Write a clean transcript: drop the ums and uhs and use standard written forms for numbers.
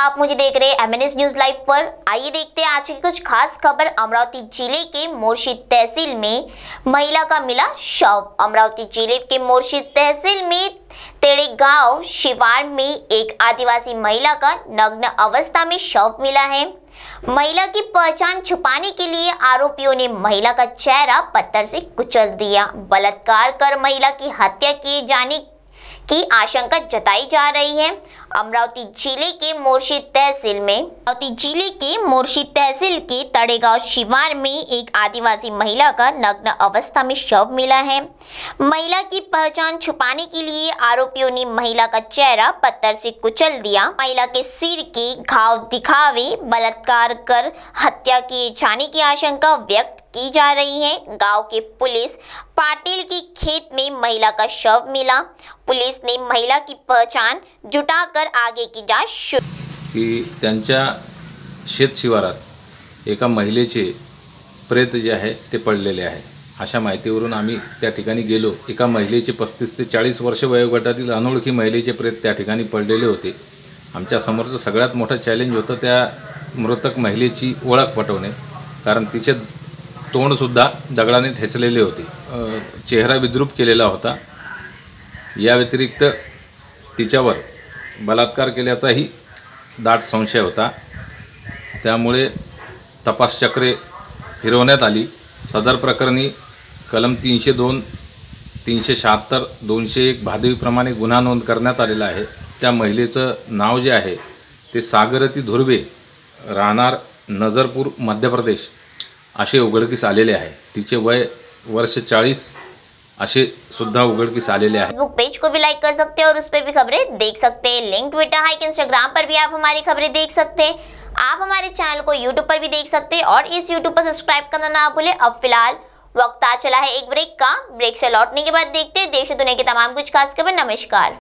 आप मुझे देख रहे हैं MNS न्यूज लाइव पर। आइए देखते हैं आज की कुछ खास खबर। अमरावती जिले के मोर्शी तहसील में महिला का मिला शव। अमरावती जिले के मोर्शी तहसील में तेड़े गांव शिवार में एक आदिवासी महिला का नग्न अवस्था में शव मिला है। महिला की पहचान छुपाने के लिए आरोपियों ने महिला का चेहरा पत्थर से कुचल दिया। बलात्कार कर महिला की हत्या किए जाने की आशंका जताई जा रही है। अमरावती जिले के मोर्शी तहसील के तड़ेगांव शिवार में एक आदिवासी महिला का नग्न अवस्था में शव मिला है। महिला की पहचान छुपाने के लिए आरोपियों ने महिला का चेहरा पत्थर से कुचल दिया। महिला के सिर के घाव दिखावे बलात्कार कर हत्या किए जाने की आशंका व्यक्त की जा रही है। गांव के पुलिस पाटिल के खेत में महिला का शव मिला। पुलिस ने महिला की पहचान जुटाकर आगे की जांच शुरू की। त्यांच्या शेत शिवारात एका महिलेचे प्रेत जे आहे ते पडलेले आहे अशा माहितीवरून आम्ही त्या ठिकाणी गेलो। एका महिलेचे 35 ते 40 वर्ष वयोगटातील अनोळखी महिलेचे प्रेत त्या ठिकाणी पडलेले होते। आमच्या समोरचं सगळ्यात मोठं चॅलेंज होतं त्या मृतक महिलेची ओळख पटवणे, कारण तिचे तोंडसुद्धा दगडाने ठेचलेले होते, चेहरा विद्रूप केलेला होता। या व्यतिरिक्त तिच्यावर बलात्कार केल्याचाही दाट संशय होता। त्यामुळे तपास चक्रे फिरवण्यात आली। सदर प्रकरणी कलम 302, 376, 201 भादवीप्रमाणे गुन्हा नोंद करण्यात आलेला आहे। त्या महिलेचं नाव जे आहे ते सागरती धुर्वे, राहणार नजरपूर, मध्य प्रदेश असे उघडकीस आलेले आहे। तिचे वय वर्ष 40 असे सुद्धा उघडकीस आलेले आहे। फेसबुक पेज को भी लाइक कर सकते हैं और उस पर भी खबरें देख सकते हैं। लिंक ट्विटर हाइक इंस्टाग्राम पर भी आप हमारी खबरें देख सकते हैं। आप हमारे चैनल को यूट्यूब पर भी देख सकते हैं और इस यूट्यूब पर सब्सक्राइब करना ना भूलें। अब फिलहाल वक्त आ चला है एक ब्रेक का। ब्रेक से लौटने के बाद देखते हैं देश और दुनिया की तमाम कुछ खास खबर। नमस्कार।